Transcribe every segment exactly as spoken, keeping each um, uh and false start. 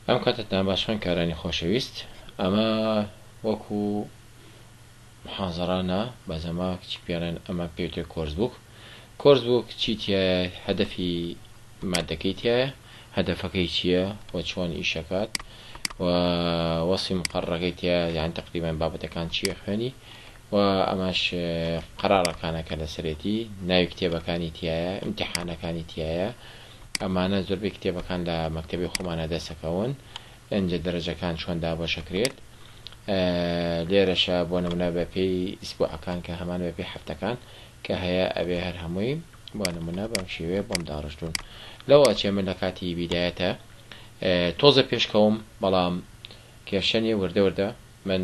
ئەم کاتتان باشان کارانی خۆشەویست ئەمە وەکو محازەرانە بەزەما کچی پیاڵێن ئەمە پێوتێ کۆرسبوک کۆرسبوک چیتیە هەدەفی مادەکەی تایە هەدەفەکەی چییە و چۆن ئیشەکات و وەسی مقڕەکەی تایە یان تقریبان بابەتەکان چییە خوێنی و ئەماش قەرارەکانەکە لەسەرێتی ناوی کتێبەکانی تایە ئیمتیحانەکانی تایە ئەمانە زۆربەی کتێبەکان لە مەکتەبی خۆمانە دەسەکەون ئەنجە دەرەجەکان چۆن دابەشەکرێت لێرەشە بۆ نمونە بە پێی ئیسبوعەکان کە هەمان بە پێی هەفتەکان کە هەیە ئەبێ هەر هەمووی بۆ نمونە بەم شێوەیە بۆم داڕشتون لەوە چێ من لە کاتی بیدایەتە تۆزە پێشکەوم بەڵام کێشەنی وردە وردە من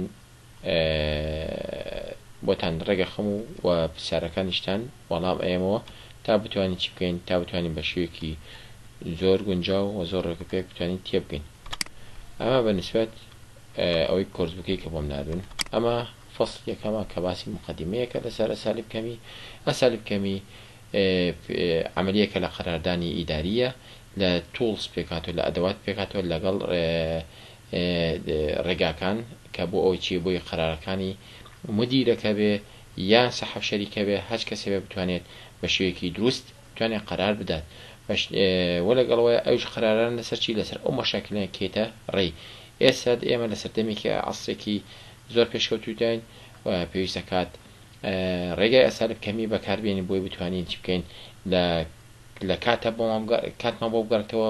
بۆتان ڕێگە خەم و پرسیارەکانیشتان وەڵام ئێمەوە تا بتوانین چی بکەین تا بتوانین بە شێوەیەکی زۆر گونجاو و زۆر ڕێگە پێک بتوانین تێ بکەین ئەمە بەنسبەت ئەوەی کۆرسبووکەی کە بۆم نادون ئەمە فەسڵ یەکەمە کە باسی مقدمەیەکە لەسەر ئەسالیب کەمی ئەسالیب کەمی عملیەکە لە قەراردانی ئیداریە لە تولز پێکاتەوە لە ئەدەوات پێکاتەوە لەگەڵ ڕێگاکان کە بۆ ئەوی چی بۆی قەرارەکانی مدیرەکە بێ یان سەحەف شەریکە بێ هەچ کەسێ بێ بتوانێت بە شێوەیەکی دروست بتوانێت قەرار بدات وە لەگەڵەوەی ئەوش قەراران لەسەر چی لەسەر ئەو مەشاکلەیە کێتە ڕێی ئێستا ئێمە لە سەردەمێکی عەسرێکی زۆر پێشکەوتووتین و پێویستە کات ڕێگای ئەسالیب کەمی بەکاربێنین بۆی بتوانین چی بکەین لە کاتە کاتمان بۆ بگەڕێتەوە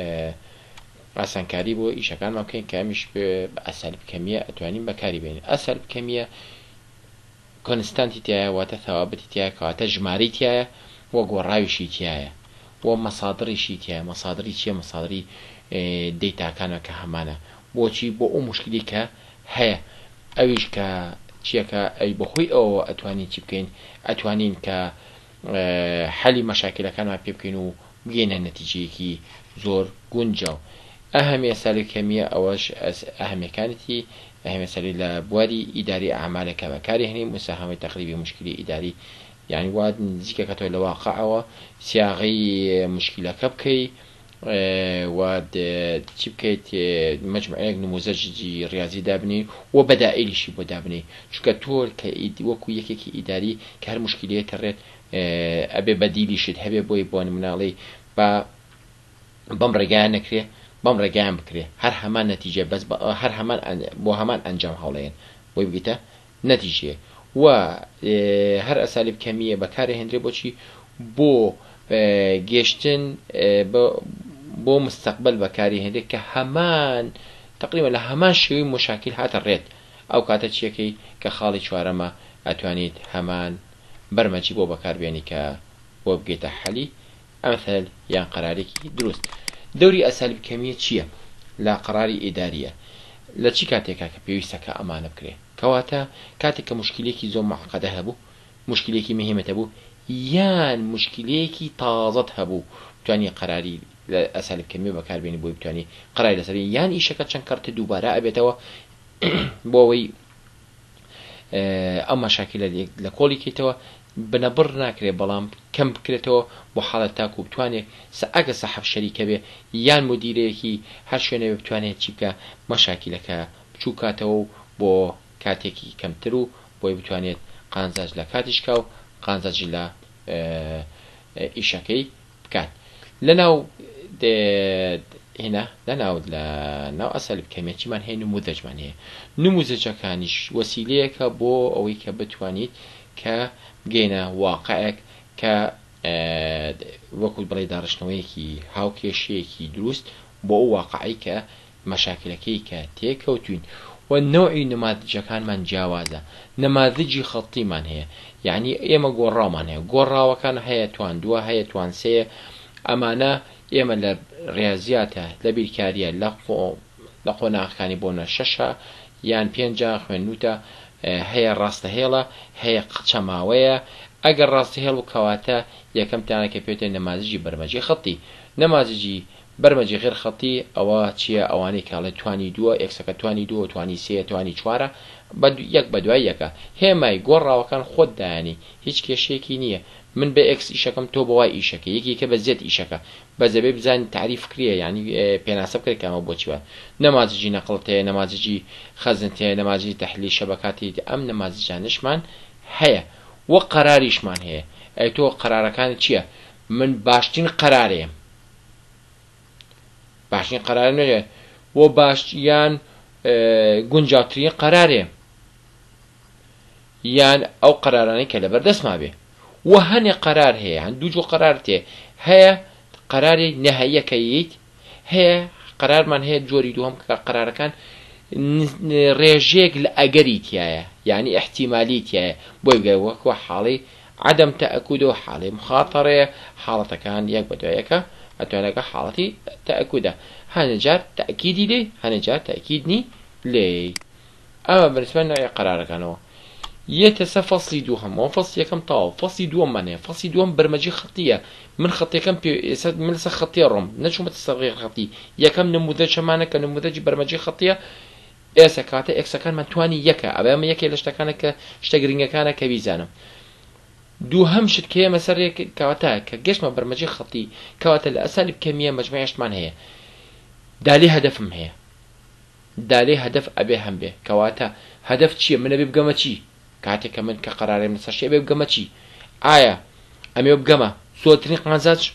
ئاسانکاری بۆ ئیشەکانمان بکەین کە ئەمیش بە ئەسالیب کەمیە ئەتوانین بەکاری بێنین ئەسالیب کەمیە کۆنستانتی تایە واتە تەوابەتی تایە کەواتە ژمارەی تایە وە گۆڕاویشی تایە وە مەسادڕیشی تایە مەسادری چییە مەسادری دەیتاکانە کە هەمانە بۆچی بۆ ئەو مشکلی کە هەیە ئەویش کە چیەکە ئەی بەخۆی ئەوە ئەتوانین چی بکەین ئەتوانین کە حەلی مەشاکلەکانمان پێ بکەین و بگەینە نەتیجەیەکی زۆر گونجاو ئەهەمیە ئەسالیب کەمیە ئەوەش ئەهەمیەکانێتی ئەهەمیە لە بواری ئیداری ئەعمالەکە بەکاری هێنین مساهمەی تەقریبی مشکلی ئیداری یعنی وا نزیکەکەتەوە لە واقعەوە سیاغی مشکلەکە بکەی و چی بکەیت مەجموعەیەک نموزەجی ڕاضی دابنی و بەدائیلیشی بۆ دابنی چونکە تۆ کە وەکو یەکێکی ئیداری کە هەر مشکلەیە تەڕێت ئەبێ بەدیلیشت هەبێ بۆی بۆ نموناڵی بە بەم ڕێگایان نەکرێ بەم ڕێگایان بکرێ هەر هەمان نەتیجە بەس هەر هەمان بۆ هەمان ئەنجام هەوڵێن بۆی بگیتە نەتیجێ و هەر ئەسالیب کەمیە بەکارهێنرێ بۆچی بۆ گەشتن بۆ مستەقبل بەکاری هێنرێت کە هەمان تقریبا لە هەمان شێوەی مشاکل هاتە ڕێت ئەو کاتە چیەکەی کە خاڵی چوارەمە ئەتوانیت هەمان بەرمەجی بۆ بەکاربێنی کە بۆ بگێتە حەلی ئەمثال یان قەرارێکی دروست دەوری ئەسالیب کەمیە چییە لە قەراری ئیداریە لە چی کاتێکا کە پێویستە کە ئەمانە بکرێ کەواتە کاتێک کە مشکلێکی زۆر معقەدە هەبوو مشکلێکی مهمەتە بوو یان مشکلێکی تازەت هەبوو بتوانی قەراری لە ئەسالیب کەمی بەکاربێنی بۆی بتوانی قەراری لەسەر یان ئیشەکە چەند کەرتە دووبارە ئەبێتەوە بۆ ئەوەی ئەم مەشاکلە لە کۆڵی کەیتەوە بنەبڕ ناکرێت بەڵام کەم بکرێتەوە بۆ حاڵەت تاکو بتوانێت ئەگە سەحەف شەریکە بێ یان مدیرەیەکی هەر شوێنێ بتوانێت چی بکە مەشاکلەکە بچوو کاتەوە بۆ کاتێکی کەمتر و بۆی بتوانێت قانزاج لە کاتیشکا و قانزاج لە ئیشەکەی بکات لەناو هێنا لەناو لە ناو ئەسالیب کەمیەکیمان هەیە نموزەجمان هەیە نموزەجەکانیش وەسیلەیەکە بۆ ئەوەی کە بتوانیت کە بگەینە واقعێک کە وەکو بڵێ داڕشتنەوەیەکی هاوکێشەیەکی دروست بۆ ئەو واقعی کە مەشاکلەکەی کە تێکەوتوین و نوعی نمادجەکانمان جیاوازە نمادجی خەڵتیمان هەیە یعنی ئێمە گۆڕاومان هەیە گۆڕاوەکان هەیە توان دووە هەیە توانسەیە ئەمانە ئێمە لە ڕێزیاتە لە بیرکاریە لە قۆناغەکانی بۆنە شەشە یان پێنجە خوێنوتە هەیە ڕاستەهێڵە هەیە قچەماوەیە ئەگەر ڕاستەهێڵ و کەواتە یەکەمتانەکە پێوتێ نەمازجی بەرمەجی خەڵتی نەمازجی بەرمەجی غێر خەڵتی ئەوە چییە ئەوانەی کاڵێ توانی دووە ئێکسەکە توانی دووە توانی سێ توانی چوارە یەک بە دوای یەکە هێمای گۆڕاوەکان خۆت دایانی هیچ کێشەیەکی نییە من ب x إيشكم تو بواي إيشك يكي كبزيت إيشك بزبي بزان تعريف كريه يعني بيناسب كريه كما بوتشوا نماذجي نقلته نماذجي خزنته نماذجي تحليل شبكاتي أم نماذج نشمان هي وقراريش مان هي أي تو قرار كان چيا من باشتين قراري باشتين قراري و باشتيان گونجاوترین قراره یان او قرارانی که لبردست ما به و هنی قرار هي عن دوجو قرارته هي قرار نهائي كيت هي قرار من هي جوري دوهم قرار كان ريجيك لأجريتيا يعني احتماليتيا بويجا وكو حالي عدم تأكد حالي مخاطرة حالة كان يكبدو يكا أتوانك حالتي تأكده هنجار تأكيدي لي هنجار تأكيدني لي أما بالنسبة لنا قرار كانوا يتسا فصل دوهم وفصل يكم طاو فصل دوهم منه فصل دوهم برمجي خطية من خطية كم من لسه خطية رم نشو متصغير خطية يكم نموذج معنا كنموذج برمجي خطية إيسا كاتا إكسا كان من تواني يكا أبا ما يكا لشتا كان كشتغرينجا كان كبيزانا دوهم شد كيا مسار كاتا كجيش ما برمجي خطية كاتا الأساليب كمية مجموعة اشتمان هي دالي هدفهم هي دالي هدف أبي هم به كواتا هدف شيء من أبي بقى شيء كاتي كمان كقرار من الشيء أبي بقى شيء آية أمي بقى صوتني قنزاج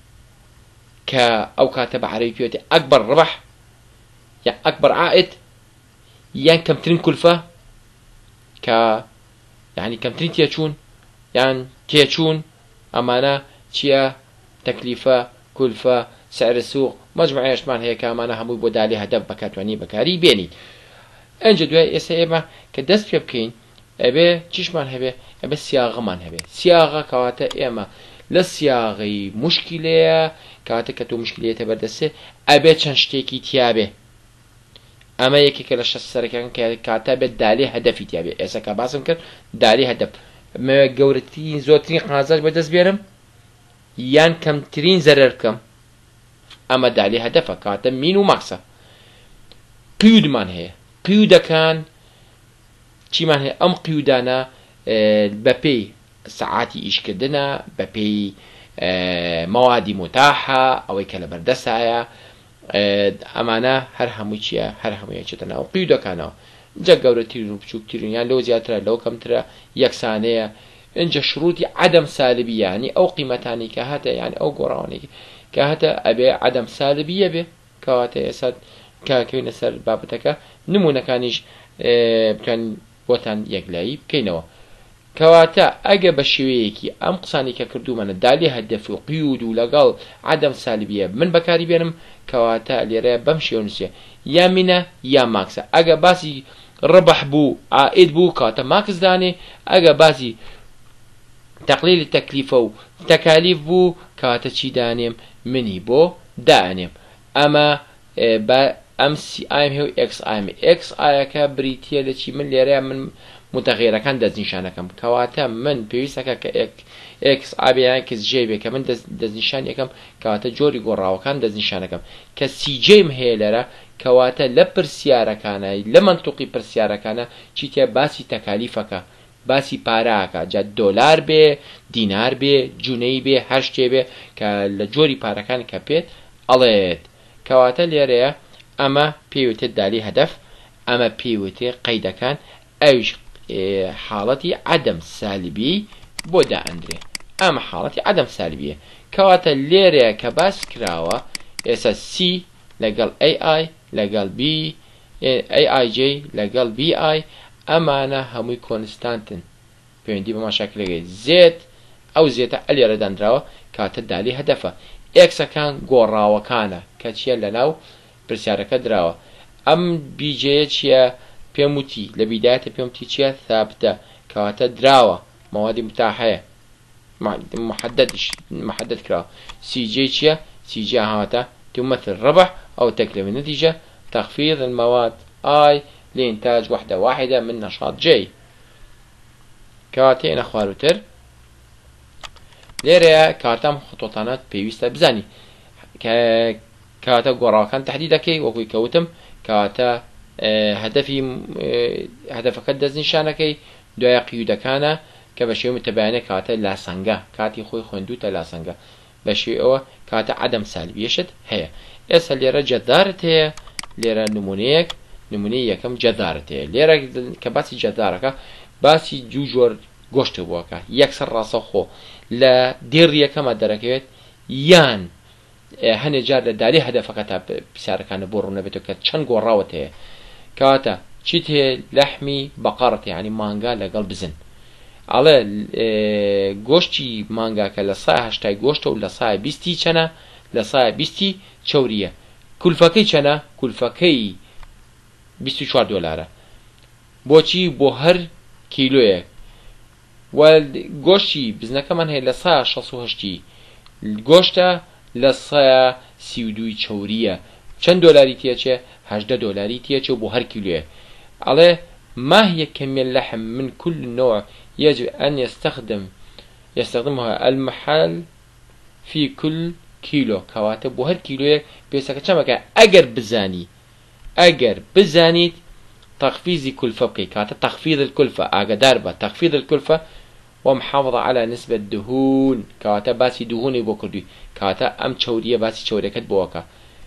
ك أو كاتب عربي أكبر ربح يعني أكبر عائد يعني كم ترين كلفة ك يعني كم ترين تيجون يعني تيجون أمانة شيء تكلفة كلفة سعر السوق مجموعة اشمان هي كامانة همو بدالي هدف بكاتواني بكاري بيني انجا دوای اسا ايما كدست بيبكين ابي چشمان هبه ابي سياغة من هبه سياغة كواتا ايما لسياغي مشكلة كواتا كتو مشكلة تبردسه ابي چنشتيكي تيابه اما يكي كلاش السركان كواتا ابي دالي هدفي تيابه اسا كباسم كر دالي هدف ما قورتين زوترين قنازاج بدست بيرم يان كم ترين زرر كم اما دالي هدفه كواتا مينو مقصة قيود من هي قيود كان چی من هي ام قيودانا ببي ساعاتي ايش كدنا ببي موادي متاحة او كلا بردسايا امانا هر همو چيا هر همو چتنا او قيود كانوا جا قورتي رو بچوك تيرون يعني لو زيادة لو كم ترى يكسانية انجا شروطي عدم سالبية يعني او قيمتاني كهاتا يعني او قراني كهاتا ابي عدم سالبية به كهاتا يساد كاكوين سر بابتك نمونا كانيش اه بتوان بوتان يقلاي بكينوا كواتا اجا بشويكي ام قصاني كردو من دالي هدف قيود ولقال عدم سالبية من بكاري بينم كواتا اللي راه بمشي ونسيا يا منا يا ماكسا اجا باسي ربح بو عائد بو كواتا ماكس داني اجا باسي تقليل التكلفة وتكاليف بو كواتا چي دانيم مني بو دانيم اما با ام سي ايم هو اكس ايم اكس اي كبريتيا لشي من ليريا من متغيره كان دز نشانكم كواتا من بيسكا ك اكس ابي اكس جي بي كمان دز دز نشان يكم كواتا جوري غوراو كان دز نشانكم كسي جي مهيلرا كواتا لبرسيارا كان لمنطقي برسيارا كان چيتيا باسي تكاليفك باسي باراكا جا دولار بي دينار بي جنيه بي هشتي بي كالجوري بارا كان كبيت اليت كواتا ليريا اما بيوتي دالي هدف اما بيوتي قيد كان اوش حالتي عدم سالبي بودا اندري اما حالتي عدم سالبية كواتا ليريا كباس كراوا اسا سي لقال اي اي لقال بي اي اي جي لقال بي اي اما انا هموي كونستانتن بيوندي بما شكل زيت او زيتا اللي ردان دراوا كواتا دالي هدفه اكسا كان غوراوا كان كاتشيا لناو برسيارك دراوا ام بي جي تشيا بيموتي لبداية بيموتي تشيا ثابتة كواتا دراوا مواد متاحة محدد محدد كراو سي جي تشيا سي جي هاتا تمثل ربح او تكلفة نتيجة تخفيض المواد اي لإنتاج وحدة واحدة من نشاط جي كواتين اخوالوتر ليريا كاتم خطوطانات بيويستا بزاني كاتا قراكان تحديدكي وكوي كوتم كاتا اه هدفي اه هدفك دز نشانكي دويا قيودكانا کە بە شێوەی متەبەیانە کاتە لاسەنگە کاتی خۆی خوێندوتە لاسەنگە بە شێوەی ئەوە کاتە عەدەم سالبیەشت هەیە. ئێستا لێرە جەدارت هەیە لێرە نمونەیەک نمونەی یەکەم جەدارت هەیە لێرە کە باسی جەدارەکە باسی دوو جۆر گۆشتە بووەکە یەکسەر ڕاستەوخۆ لە دێڕی یەکەمە دەرەکەوێت یان هەنێ جار لە داری هەدەفەکە تا پرسیارەکانە بۆ ڕوونەبێتەوە کە چەند گۆڕاوت هەیە کاتە چیت هەیە لەحمی بەقەڕت ینی مانگا لەگەڵ بزن ئەڵێ گۆشتی مانگاکە لە سای هەشتای گۆشتە و لە سای بیستی چەنە لە سای بیستی چەوریە کولفەکەی چەنە کولفەکەی بیست و چوار دۆلارە بۆچی بۆ هەر کیلۆیەک و گۆشتی بزنەکەمان هەیە لە سای شەست و هەشتی گۆشتە لە سایە سی و دووی چەوریە چەند دۆلاری تێچێ هەژدە دۆلاری تێچێ بۆ هەر کیلۆیە ئەڵێ ما هي كمية اللحم من كل نوع يجب أن يستخدم يستخدمها المحل في كل كيلو كواتب بو هر كيلو بيسا كما أجر بزاني أجر بزانيت تخفيض كلفة بقي كاتا تخفيض الكلفة أقدر با تخفيض الكلفة ومحافظة على نسبة دهون كاتا باسي دهوني بو كردي كاتا أم تشورية باسي تشورية كت بوكا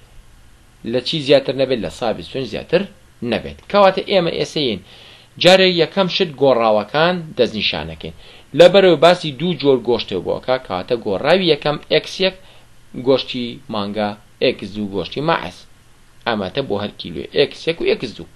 لچی زیاتر نبێت لە سابی سوێن زیاتر نەبێت کەواتە ئێمە ئێسەین جارێ یەکەم شت گۆڕاوەکان دەستنیشانەکەین لەبەرەوە باسی دوو جۆر گۆشتە بووەکە کاتە گۆڕاوی یەکەم ئەکسێک گۆشتی مانگا ئێکس دوو گۆشتی ماعس ئەماتە بۆ هەر کیلۆ ئێکسێک و ئێکس دوو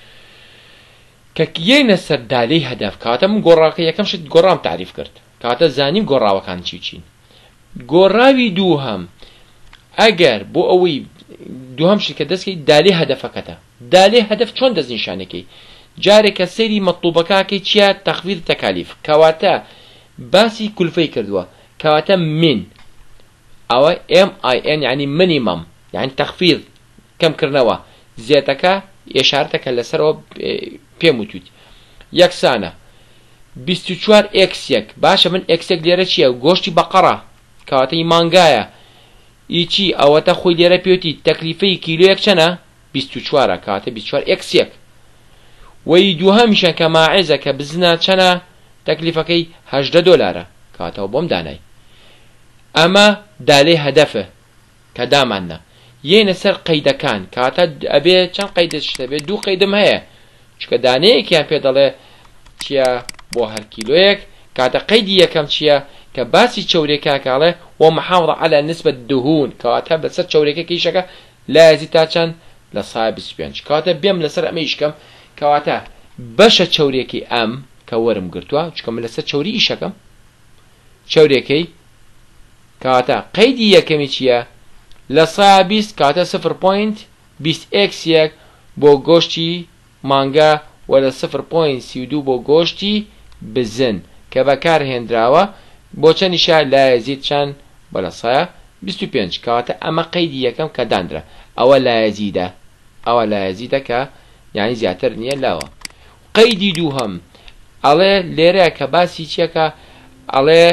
کە یەینە سەر دالەی هەدەف کاتە من گۆڕاوەکە یەکەم شت گۆڕام تعریف کرد کاتە زانیم گۆڕاوەکان چی چین گۆڕاوی دووهەم ئەگەر بۆ ئەوەی دوهم شرکە دەستکەی دالێ هەدەفەکەتە دالێ هەدەف چۆن دەستنیشانەکەی جارێکە سەیری مەطلوبەکەکەی چیە تەخفیض تەکالیف کەواتە باسی کولفەی کردووە کەواتە من ئەوە ئێم ئای ئێن یعنی منیمەم یعنی تەخفیض کەمکردنەوە زێتەکە ئێشارەتەکە لەسەرەوە پێم وتویت یەکسانە بیست و چوار ئێکسێک باشە من ئێکسێک لێرە چییە گۆشتی بەقەڕە کەواتەی مانگایە ئیچی ئەوەتە خۆی لێرە پێوتی تەکلیفەی کیلۆیەک چەنە بیست و چوارە کاتە بیست و چوار ئێکسێک وەی دووهەمیشە کە ماعزە کە بزنە چەنە تەکلیفەکەی هەژدە دۆلارە کاتەوە بۆم دانای ئەمە دالێ هەدەفە کە دامانە یەنە سەر قەیدەکان کاتە ئەبێ چەند قەیدەشتە بێت دوو قەیدم هەیە چکە دانەیەکیان پێ دەڵێ چییە بۆ هەر کیلۆیەک کاتە قەیدی یەکەم چییە کە باسی چەورێکا کاڵێ ومحافظة على نسبة دهون كاتب لسر شوريكا كيشكا لازم تاچن لصاحب سبيانش كاتب بيم لسر اميشكم كواتا باشا شوريكي ام كورم قرتوا چكم لسر شوري ايشكم شوريكي كاتا قيدي يكمي چيا لصاحبيس كاتا صفر بوينت بيس اكس يك بو گوشتي مانگا ولا صفر بوينت سيودو بو گوشتي بزن كبكار هندراوا بۆ چەندیشە لایەزید چەند بەلەسایە بیست و پێنج کەواتە ئەمە قەیدی یەکەم کە دانرا ئەوە لایەزیدە ئەوە لایەزیدە کە یعنی زیاتر نییە لاوە قەیدی دووهەم ئەڵێ لێرە کە باسی چیەکە ئەڵێ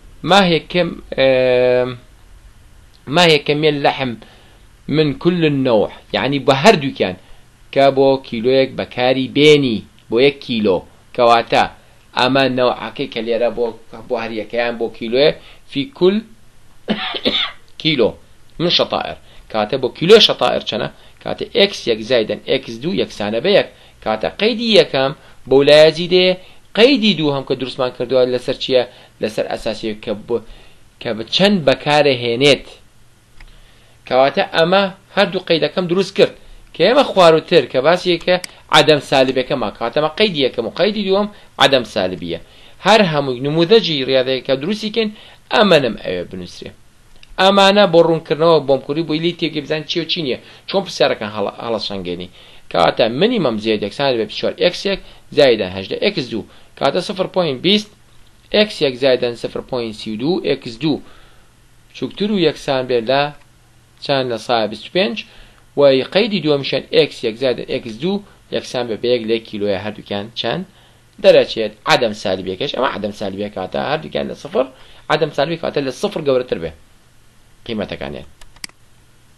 ما هي كمية اللحم من كل النوع يعني بهردوكان كابو كيلويك بكاري بيني بو يك كيلو كواتا أما نوع كيك اللي ربو بو هريا كيان بو كيلو في كل كيلو من شطائر كاتبو كيلو شطائر كنا كاتب إكس يك زايدا إكس دو يك سانة بيك كاتب قيدي يكام بو لا يزيده قيدي دو هم كدرس مان كردوها لسر چيا لسر أساسي كبو كب چند بكاره هنيت كاتب أما هردو قيدا كم دروس كرد كما خوارو تر كباسي ك عدم سالبية كما كاتما قيدية كما قيدي دوم عدم سالبية هر هم نموذجي رياضي كدروسي كن أمانم أيوة بنسري أمانة برون كرنوا بومكوري بويلي تيجي بزان تشيو تشينيا شون بسيارة كان هلا هلا شانجيني كاتا مينيمم زيادة سالبية بشوار إكس يك زائدا هجدة إكس دو كاتا صفر بوين بيست إكس يك زائدا صفر بوين سي دو إكس دو شو كترو يك سالبية لا كان لصاحب سبينج وقيدي دو مشان إكس يك زائد إكس دو يكسان ببيك لك كيلو هردو كان كان درجة عدم سالبية كاش أما عدم سالبية كاتا هردو كان لصفر عدم سالبية كاتا للصفر قبل التربية قيمتها كان يعني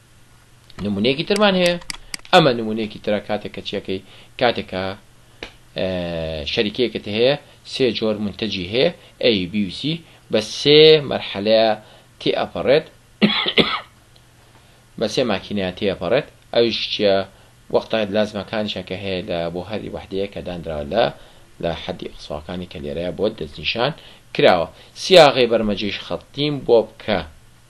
نمونيكي ترمان هي أما نمونيكي ترى كاتك كاتك كاتك شركة هي سي جور منتجي هي A B و C بس سي مرحلة تي أبرد بس ماكينة تي أبرد أيش وقتها لازم كان شكه هي لبو هذه وحدة كداندرا لا لا حد إقصاء كان كاليريا بود دزنشان كراوة سياغي برمجيش خطين بوبكا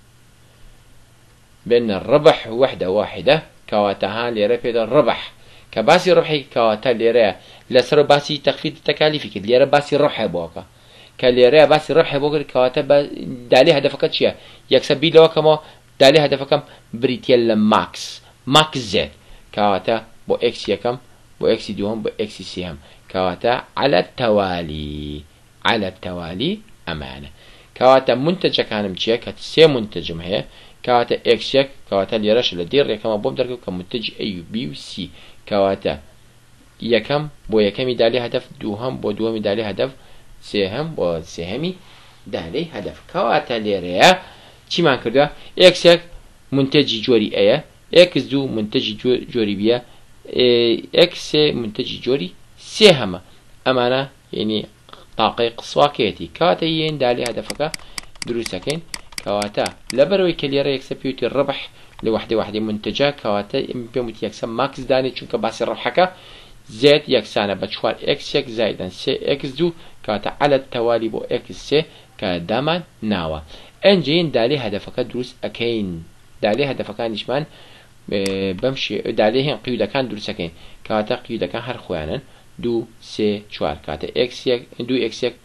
بين الربح وحدة واحدة كواتها ليرة في الربح كباسي ربحي كواتا ليرة لسر باسي تخفيض التكاليف كده ليرة باسي ربح بوكا كليرة باسي ربح بوكا كواتا دالي هدفك شيء يكسب بي لو كما دالي هدفكم بريتيل ماكس ماكس زد كواتا بو اكس يكم بو اكس دوهم بو اكس سيهم كواتا على التوالي على التوالي أمانة كواتا منتج كان مشيك سي منتجم هي كواتا اكس يك كواتا ليرش لدير يكما بوم دركو كمنتج اي بي و سي كواتا يكم بو يكمي دالي هدف دوهم بو دوهمي دالي هدف سيهم بو سيهمي دالي هدف كواتا ليريا چی مان کرده اکس یک منتجی جوری ايه اکس دو منتجی جوری بیا اکس منتجی جوری سي هما امانه يعني طاقه قصواكيتي كواتا ين دالي هدفك دروسكين كواتا لبروي كليرا يكسبيوت الربح لوحده وحده منتجه كواتا بيموت يكسب ماكس داني چونك باسي ربحك زائد يكسانه بشوار اكس يك زائدا سي اكس دو كواتا على التوالي بو اكس سي كدامان ناوا انجين دالي هدفك دروس اكين دالي هدفك نشمان بمشي دالي هن قيودة كان دروس اكين كواتا قيودة كان هر خوانن دو سي چوار كواتا اكس يك دو اكس يك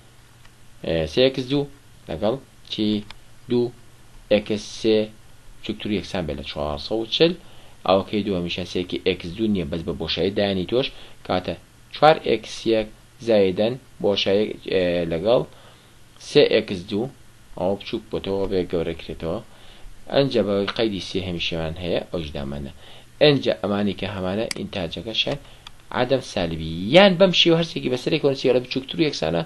سي اكس دو لقل چي دو اكس سي چوكتوري اكسان بلا چوار صوت شل او كي دو هميشان سي كي اكس دو نية بس ببوشاي داني توش كواتا چوار اكس يك زايدن بوشاي لقل سي اكس دو او بچوك بوتو و گوره كريتو انجا با قيدي سي هميشان هي اجدامنا انجا اماني که همانه انتاجك شان عدم سالبي يان بمشي وهرسي كي بسري كون سيارة بچوكتوري اكسانا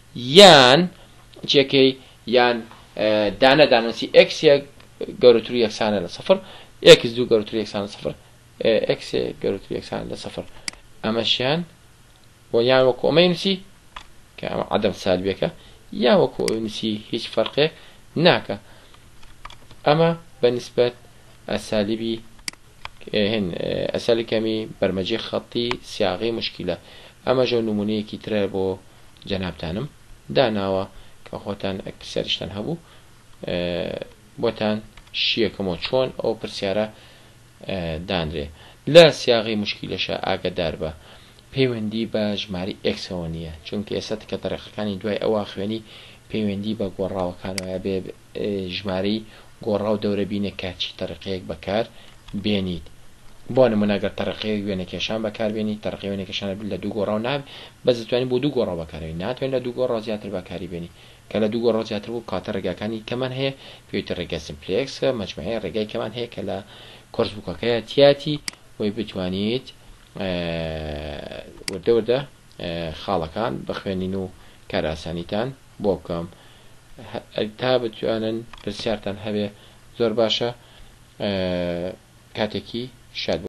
يان چيكي يان دانا دانا سي اكس يك گورتوري اكسانا لصفر اكس دو گورتوري اكسانا لصفر اكس گورتوري اكسانا لصفر اما شان ويان وكو ما ينسي كعدم سالبيك يا وكو نسي هيج فرق ناكا اما بالنسبة السالبي هن اسالي كمي برمجي خطي سياغي مشكلة اما جو نموني كي ترابو جناب تانم داناوا كخوتان اكسرشتان هبو بوتان شيا كمو چون او برسيارة دانري لا سياغي مشكلة شا اگا داربا پەیوەندی بە ژماری ئێکسەوە نییە چونکە ئێستا کە تەرەقەکانی دوای ئەوە خوێنی پەیوەندی بە گۆڕاوەکانەوە بێ ژماری گۆڕاو دەورە بینە کاچی تەرەقەیەک بەکار بێنیت بۆ نمونەگەر تەرەقەیەک وێنەکێشان بەکار بێنی تەرەقەی وێنەکێشانە لە دوو گۆڕاو ناب بەس دەتوانین بۆ دوو گۆڕاو بەکاربێنی ناتوانین لە دوو گۆڕاو زیاتر بەکاری بێنی کە لە دوو گۆڕاو زیاتر بوو کاتە ڕێگاکانی کەمان هەیە پێویستە ڕێگای سمپلێکس مەجموعەی ڕێگای کەمان هەیە کە لە کۆرس بووکەکەیە تیاتی وی بتوانیت وردە وردە خاڵەکان بخوێنین و کار ئاسانیتان بۆ بکەم تا بتوانن پرسیارتان هەبێ زۆر باشە کاتێکی شاد